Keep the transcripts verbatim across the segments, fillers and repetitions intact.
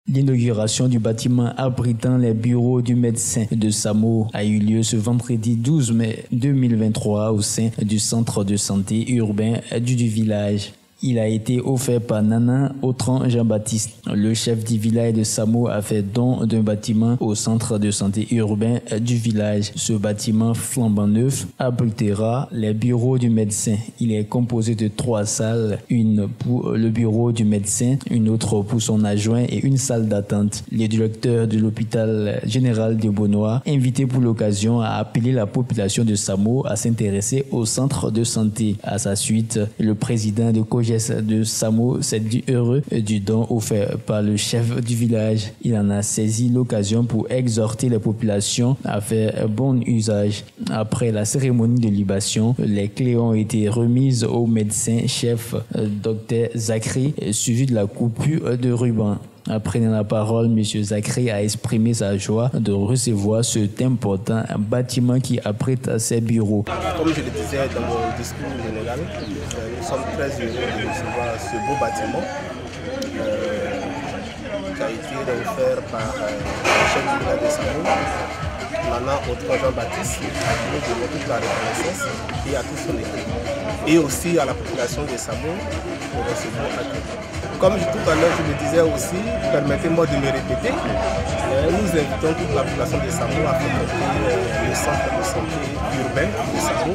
L'inauguration du bâtiment abritant les bureaux du médecin de Samo a eu lieu ce vendredi douze mai deux mille vingt-trois au sein du centre de santé urbain du, du village. Il a été offert par Nana Autran Jean-Baptiste. Le chef du village de Samo a fait don d'un bâtiment au centre de santé urbain du village. Ce bâtiment flambant neuf abritera les bureaux du médecin. Il est composé de trois salles, une pour le bureau du médecin, une autre pour son adjoint et une salle d'attente. Le directeur de l'hôpital général de Bonoa, invité pour l'occasion, a appelé la population de Samo à s'intéresser au centre de santé. À sa suite, le président de Coges de Samo s'est dit heureux du don offert par le chef du village. Il en a saisi l'occasion pour exhorter les populations à faire bon usage. Après la cérémonie de libation, les clés ont été remises au médecin-chef Docteur Zachary, suivi de la coupure de ruban. Après la parole, M. Zachary a exprimé sa joie de recevoir cet important bâtiment qui abrite ses bureaux. Comme je le disais dans mon discours général, nous sommes très heureux de recevoir ce beau bâtiment euh, qui a été offert par euh, le chef du village de Samo, Nana Autran Jean-Baptiste, à qui nous devons toute la reconnaissance et à tout son équipe. Et aussi à la population de Samo pour recevoir accueil. Comme tout à l'heure je le disais aussi, permettez-moi de me répéter, nous invitons toute la population de Samo à fréquenter le centre de santé urbain de Samo.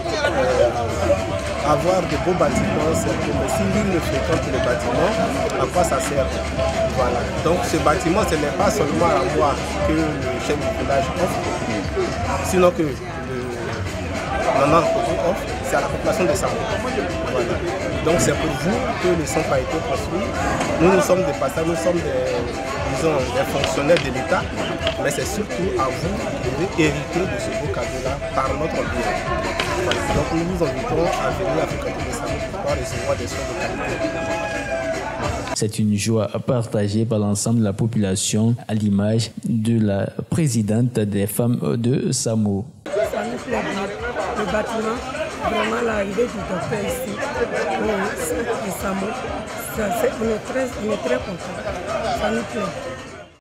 Euh, avoir de beaux bâtiments, c'est mais si l'une ne fréquente le bâtiment, à quoi ça sert? Voilà. Donc ce bâtiment, ce n'est pas seulement à moi que le chef du village offre, sinon que le Nana offre, c'est à la population de Samo. Voilà. Donc c'est pour vous que le centre a été construit. Nous, nous sommes des passagers, nous sommes des, disons, des fonctionnaires de l'État, mais c'est surtout à vous de hériter de ce beau cadeau-là par notre biais. Voilà. Donc nous vous invitons à venir à fréquenter le Samo pour pouvoir recevoir des soins de qualité. C'est une joie partagée par l'ensemble de la population à l'image de la présidente des femmes de Samo. Ça nous plaît bien. Le bâtiment, vraiment l'arrivée du docteur ici, au centre de Samo, on est très, on est très contents. Ça nous plaît.